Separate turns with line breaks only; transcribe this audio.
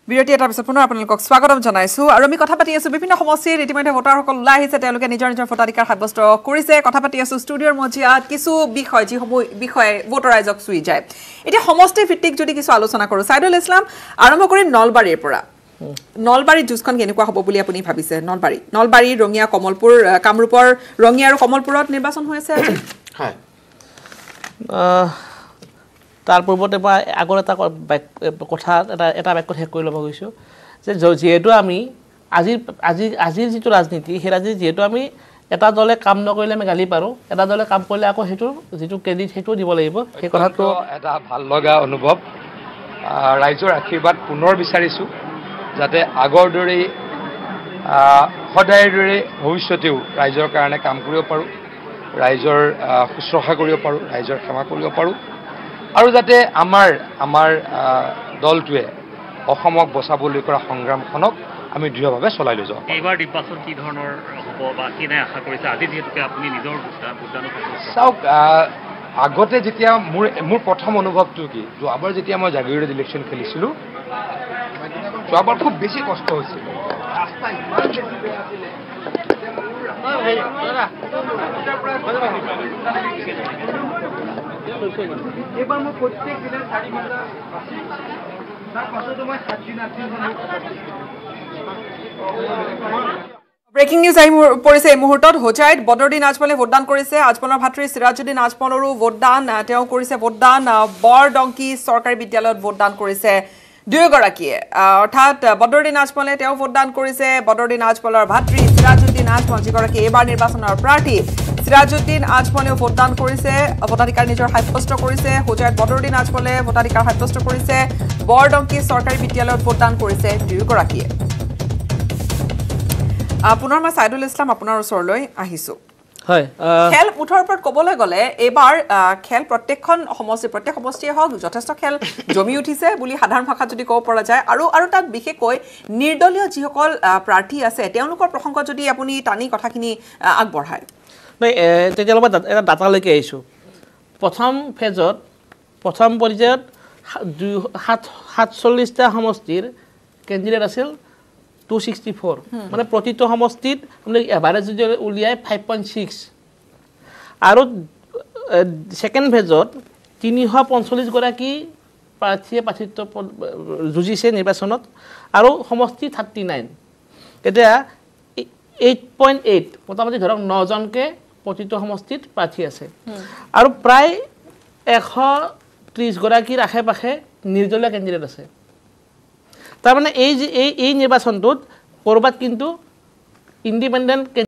বিৰতি এটাৰ পিছত পুনৰ আপোনালোকক স্বাগতম জনাইছো আৰু আমি কথা পাতি আছো বিভিন্ন সমস্যাৰ ইতিমধ্যে ভোটাৰসকল ওলাই আহিছে তেওঁলোকে নিজৰ ভোটাধিকাৰ সাব্যস্ত কৰিছে কথা পাতি আছো ষ্টুডিঅ'ৰ মজিয়াত কিছু বিষয় যি বিষয়ে ভোটাৰ ৰাইজক চুই যায় এতিয়া সমষ্টি ভিত্তিক যদি কিছু আলোচনা কৰো সাইদুল ইছলাম আৰম্ভ কৰি নলবাৰীৰ পৰা নলবাৰী জুজখন কেনেকুৱা হ'ব বুলি আপুনি ভাবিছে নলবাৰী ৰঙিয়া কমলপুৰ কামৰূপৰ ৰঙিয়া আৰু কমলপুৰত নিৰ্বাচন হৈ আছে আজি
হয় তাৰ পূৰ্বতে বা আগৰ এটা কথা এটা বাক্য শেষ কৰি ল'ব গৈছোঁ যে যিহেতু আমি আজিৰ যিটো ৰাজনীতি সেই ৰাজনীতি যিহেতু আমি এটা দলে কাম নকৰিলে আমি গালি পাৰোঁ এটা দলে কাম কৰিলে আকৌ সেইটো যিটো ক্ৰেডিট সেইটো দিব লাগিব সেই কথাটো
এটা ভাল লগা অনুভৱ ৰাইজৰ আশীৰ্বাদ পুনৰ বিচাৰিছোঁ যাতে আগৰ দৰেই সদায়ৰ দৰে ভৱিষ্যতেও ৰাইজৰ কাৰণে কাম কৰিব পাৰোঁ ৰাইজৰ শুশ্ৰূষা কৰিব পাৰোঁ ৰাইজৰ সেৱা কৰিব পাৰোঁ আৰু যাতে আমাৰ দলটোৱে অসমক বচাবলৈ কৰা সংগ্ৰামখনক আমি দৃঢ়ভাৱে চলাই লৈ যাওঁ
এইবাৰ নিৰ্বাচন কি ধৰণৰ হ'ব বা কি নাই আশা কৰিছে আজি যিহেতুকে আপুনি নিজৰ
চাওক আগতে যেতিয়া মোৰ প্ৰথম অনুভৱটো কি যোৱাবাৰ যেতিয়া মই জাগিৰোডত ইলেকশ্যন খেলিছিলোঁ যোৱাবাৰ খুব বেছি কষ্ট হৈছিল ৰাস্তা ইমান বেছি বেয়া আছিলে এইবাৰ মই প্ৰত্যেক দিনে 4 ঘণ্টা তাৰ পাছতো মই 7 দিন 8 দিন
ব্ৰেকিং নিউজ আহি পৰিছে এই মুহূৰ্তত হোজাইত বদৰুদ্দিন আজমলে ভোটদান কৰিছে আজমলৰ ভাতৃ সিৰাজুদ্দিন আজমলৰো ভোটদান তেওঁ কৰিছে ভোটদান বৰডংকি চৰকাৰী বিদ্যালয়ত ভোটদান কৰিছে দুয়োগৰাকীয়ে অৰ্থাৎ বদৰুদ্দিন আজমলে তেওঁ ভোটদান কৰিছে বদৰুদ্দিন আজমলৰ ভাতৃ সিৰাজুদ্দিন আজমল যিগৰাকী এইবাৰ নিৰ্বাচনৰ প্ৰাৰ্থী সিৰাজুদ্দিন আজমলেও ভোটদান কৰিছে ভোটাধিকাৰ নিজৰ সাব্যস্ত কৰিছে হোজাইত বদৰুদ্দিন আজমলে ভোটাধিকাৰ সাব্যস্ত কৰিছে বৰডংকি চৰকাৰী বিদ্যালয়ত ভোটদান কৰিছে দুয়োগৰাকীয়ে পুনৰ মই সাইদুল ইছলাম আপোনাৰ ওচৰলৈ আহিছোঁ
হয়
খেল মুঠৰ ওপৰত ক'বলৈ গ'লে এইবাৰ খেল প্ৰত্যেক সমষ্টিয়ে হওক যথেষ্ট খেল জমি উঠিছে বুলি সাধাৰণ ভাষাত যদি ক'ব পৰা যায় আৰু তাত বিশেষকৈ নিৰ্দলীয় যিসকল প্ৰাৰ্থী আছে তেওঁলোকৰ প্ৰসংগ যদি আপুনি টানি কথাখিনি আগবঢ়ায়
তেতিয়ালৈকে এটা ডাটালৈকে আহিছোঁ প্ৰথম পৰ্যায়ত 47টা সমষ্টিৰ কেণ্ডিডেট আছিল 264 মানে প্ৰতিটো সমষ্টিত এভাৰেজ যদি উলিয়াই 5.6 আৰু ছেকেণ্ড ফেজত 345 গৰাকী প্ৰাৰ্থীয়ে প্ৰাৰ্থিত্ব যুঁজিছে নিৰ্বাচনত আৰু সমষ্টি 39 এতিয়া 8.8 মোটামুটি ধৰক 9জনকে প্ৰতিটো সমষ্টিত প্ৰাৰ্থী আছে আৰু প্ৰায় 130 গৰাকীৰ আশে পাশে নিৰ্দলীয় কেণ্ডিডেট আছে তাৰমানে এই নিৰ্বাচনটোত ক'ৰবাত কিন্তু ইণ্ডিপেণ্ডেণ্ট